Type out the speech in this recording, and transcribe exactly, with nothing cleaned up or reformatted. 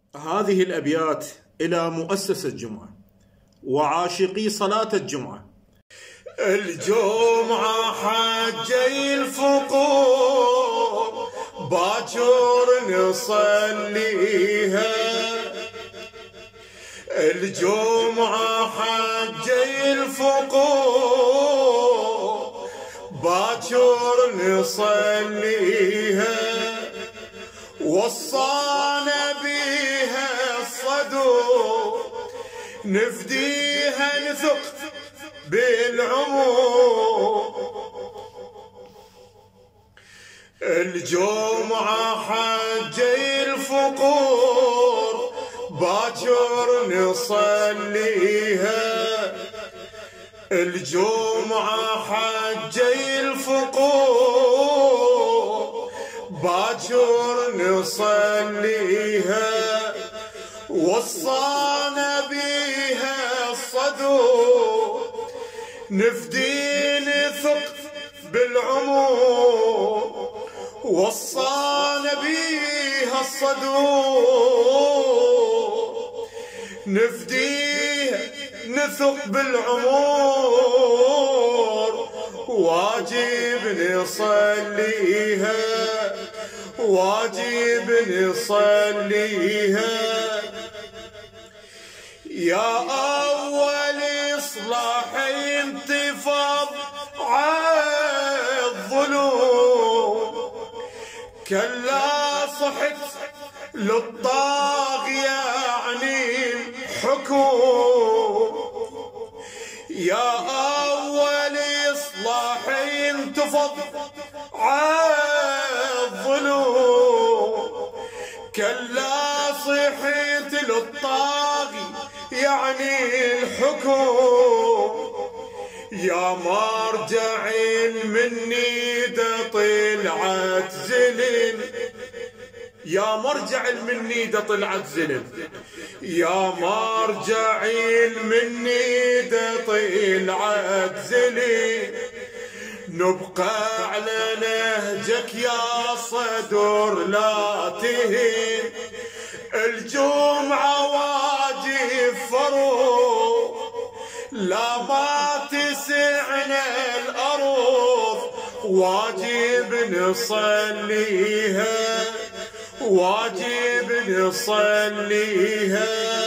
هذه الأبيات إلى مؤسسة الجمعة وعاشقي صلاة الجمعة. الجمعة حجي الفقور باكر نصليها، الجمعة حجي الفقور باكر نصليها، وصانا بيها الصدور نفديها نثق بالعمر. الجمعة حجي الفقور باكر نصليها، الجمعة حجي الفقور باكر نصليها، وصانا بيها الصدور نفدي نثق بالعمر، وصانا بيها الصدور نفديها نثق بالعمر، واجب نصليها واجب نصليها. يا أول إصلاح انتفاض عالظلوم، كلا صحت للطاغية يعني حكم. يا أول إصلاح انتفض عالظلوم، كلا صحت للطاغي يعني الحكم. يا مرجع مني دا طلعت زلم، يا مرجع مني دا طلعت زلم، يا مرجع مني دا طلعت زلم. نبقى على نهجك يا صدر لا تهن، الجمعة واجب فروض لا ما تسعنا الأرض، واجب نصليها واجب نصليها.